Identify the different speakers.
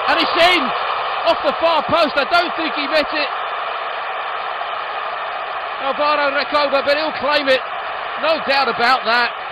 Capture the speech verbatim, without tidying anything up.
Speaker 1: And it's in! Off the far post, I don't think he met it. Alvaro Recoba, but he'll claim it. No doubt about that.